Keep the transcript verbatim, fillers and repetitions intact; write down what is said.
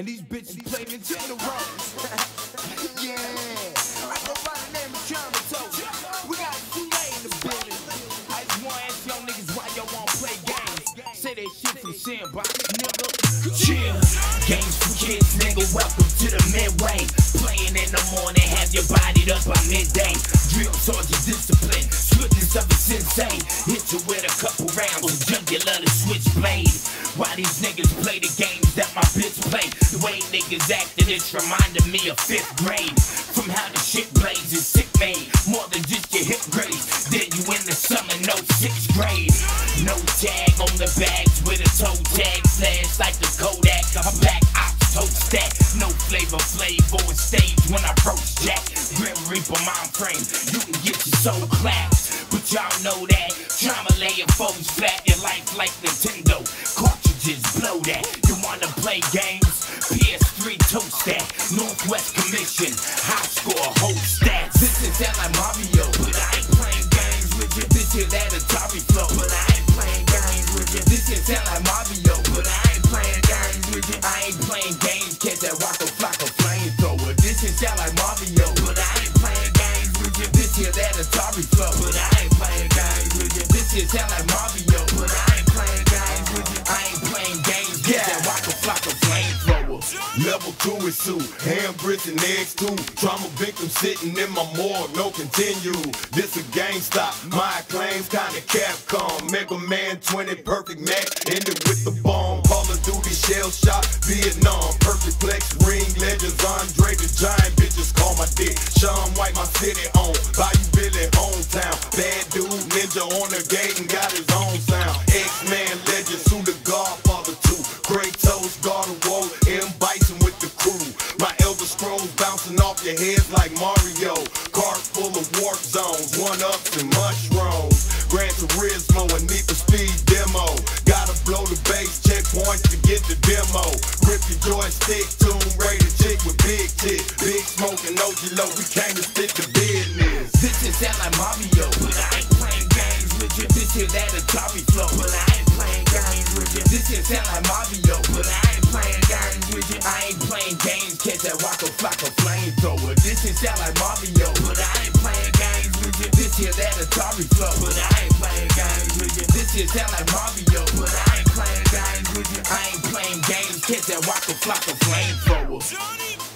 and these bitches play Nintendo roles. Yeah, I go by the name of Kermito. We got a Kool-Aid in the building. I just wanna ask y'all niggas why y'all wanna play games. Say that shit from Sandbox, nigga. Chill, games for kids, nigga. Welcome to the midway. Playing in the morning, have your body up by midday. Drill sergeant discipline, swiftness of a sensei. Hit you with a couple rounds of jugular to switchblade. Why these niggas play the games that my bitch play? The way niggas acting, it's reminding me of fifth grade. From how the shit blazes, sick made, more than just your hip grades. Then you in the summer, no sixth grade. No tag on the bags with a toe tag, flash like the Kodak. I'm back, ops, toe stack. No flavor, flavor on stage when I roast jack. Grim Reaper mind frame, you can get your soul clapped. But y'all know that trauma laying foes flat. Your life like Nintendo, cartridges blow that. You wanna play games? P S three toast that. Northwest Commission, high score, whole stats. This is sound like Mario, but I ain't playing games with you. This is that Atari flow, but I ain't playing games with you. This is sound like Mario, but I ain't playing games with you. I ain't playing games, catch that Waka Flocka flamethrower. This is sound like Mario, but I ain't playing games with you. This is that Atari flow, but I ain't playing games with you. This is sound like Mario, but I ain't playing games with you. I ain't playing games, catch that Waka Flocka flamethrower. Level two is Sue, ham grits and eggs too. Trauma victim sitting in my morgue, no continue. This a GameStop, my claims kinda Capcom. Mega Man twenty, perfect match, ended with the bomb. Call of Duty, shell shock, Vietnam. Perfect flex, ring legends, Andre the Giant. Bitches call my dick, Sean White, my city on. Bayou Billy, hometown. Bad dude, ninja on the gate and got his own sound. X-Man legend, Sue the Godfather too. Kratos, God of War, M. Bison with the crew. My Elder Scrolls bouncing off your heads like Mario. Cart full of warp zones, one-ups and mushrooms. Gran Turismo and Need for Speed demo. Gotta blow the bass, checkpoints to get the demo. Grip your joystick, Tomb Raider chick with big tit. Big smoke and O G low, we came to stick to business. This is sound like Mario, but I ain't playing games with you. This is that Atari flow, but I ain't playing games with you. This is sound like Mario, but I ain't playing games with you. I ain't playing games, catch that Waka Flocka flamethrower. This is sound like Mario, but I ain't playing games with you. This is that Atari flow, but I ain't playing games with you. This is sound like Mario, but I ain't playing games with you. I ain't playing games, catch that Waka Flocka flamethrower.